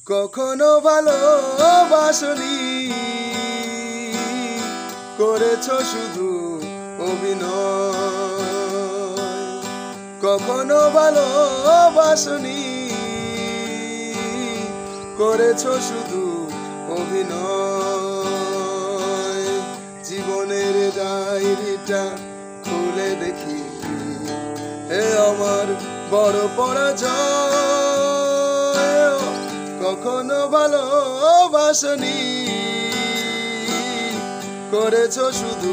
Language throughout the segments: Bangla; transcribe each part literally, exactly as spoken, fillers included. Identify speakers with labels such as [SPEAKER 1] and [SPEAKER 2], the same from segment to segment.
[SPEAKER 1] কখনো ভালোবাসনি, করেছো শুধু অভিনয়। কখনো ভালোবাসনি, করেছো শুধু অভিনয়। জীবনের ডায়েরিটা খুলে দেখি, এ আমার বড় পরাজয়। কখনো ভালোবাসনি, করেছো শুধু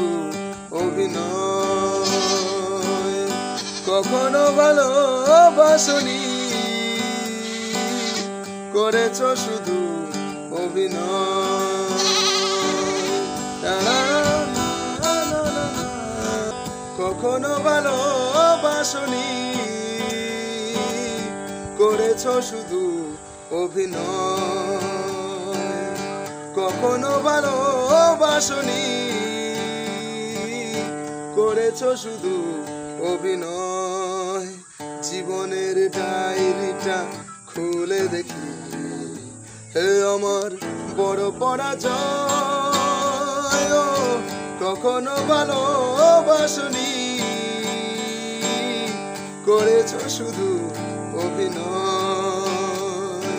[SPEAKER 1] অভিনয়। কখনো ভালোবাসনি, করেছো শুধু অভিনয়। কখনো ভালোবাসনি, করেছো শুধু অভিনয়। কখনো ভালোবাসনি, করেছো শুধু অভিনয়। জীবনের ডায়েরিটা খুলে দেখি, হে আমার বড় পরাজয়। কখনো ভালোবাসনি, করেছো শুধু অভিনয়।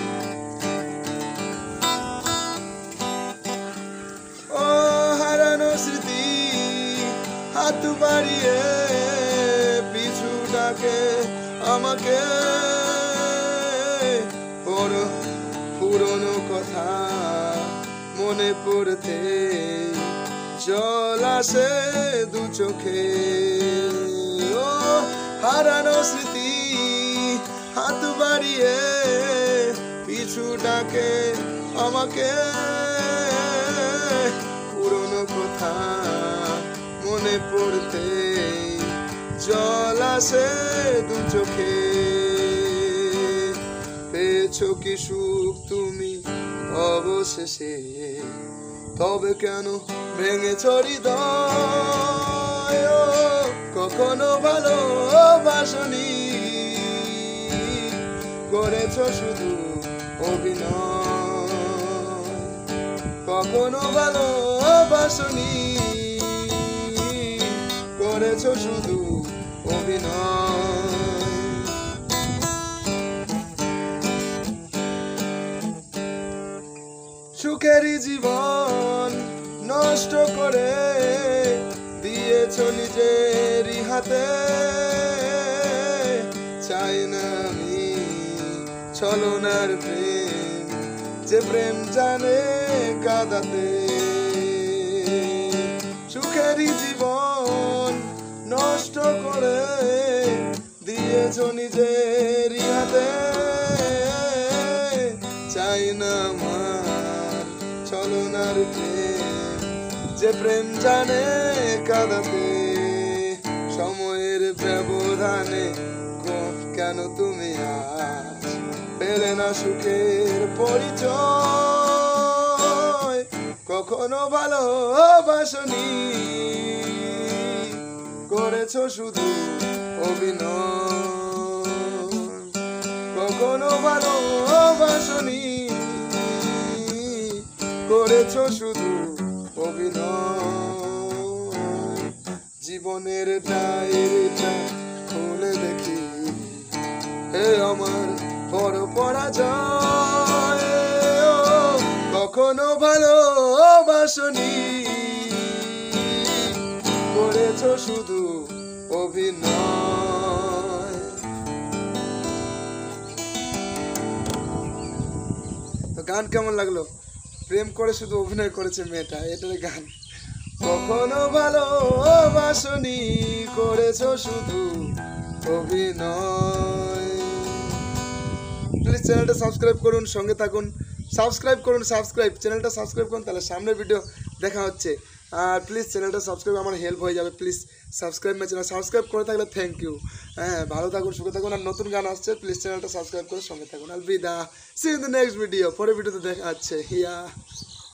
[SPEAKER 1] ও হারানো স্মৃতি হাত বাড়িয়ে পিছু ডাকে আমাকে। বড় পুরনো কথা মনে পড়তে জল আসে দু চোখে। ও হারানো স্মৃতি হাত বাড়িয়ে পিছু ডাকে আমাকে। পুরনো কথা মনে পড়তে জল আসে দু চোখে। পেয়েছো কি সুখ তুমি অবশেষে, তবে কেন ভেঙেছ হৃদয়? কখনো ভালোবাসনি, করেছো শুধু অভিনয়। কখনো ভালোবাসনি, করেছো শুধু অভিনয়। সুখেরই জীবন নষ্ট করে দিয়েছো নিজেরই হাতে। চাই না আমি ছলনার প্রেম, যে প্রেম জানে কাঁদাতে। সুখেরই জীবন নষ্ট করে দিয়েছো নিজেরই হাতে। চাই না আমার ছলনার প্রেম, যে প্রেম জানে কাঁদাতে। সময়ের ব্যবধানে কেন তুমি আজ পেলে না সুখের পরিচয়? কখনো ভালোবাসনি, করেছো শুধু অভিনয়। কখনো ভালোবাসনি, করেছো শুধু অভিনয়। জীবনের ডায়েরিটা খুলে দেখি, হে আমার বড় পরাজয়। কখনো ভালোবাসনি, করেছো শুধু অভিনয়। তো গান কেমন লাগলো? প্রেম করে শুধু অভিনয় করেছে মেয়েটা, এটার গান। কখনো ভালোবাসনি, করেছো শুধু অভিনয়। প্লিজ চ্যানেলটা সাবস্ক্রাইব করুন, সঙ্গে থাকুন। সাবস্ক্রাইব করুন, সাবস্ক্রাইব চ্যানেলটা সাবস্ক্রাইব করুন, তাহলে সামনের ভিডিও দেখা হচ্ছে। আর প্লিজ চ্যানেলটা সাবস্ক্রাইব, আমার হেল্প হয়ে যাবে। Please subscribe my channel, subscribe করে থাকলে থ্যাংক ইউ। হ্যাঁ, ভালো থাকুন, সুখে থাকুন। আর নতুন গান আসছে, প্লিজ চ্যানেলটা সাবস্ক্রাইব করে সঙ্গে থাকুন। আলবিদা, see in the next video. পরের ভিডিওতে দেখা হচ্ছে। ইয়া।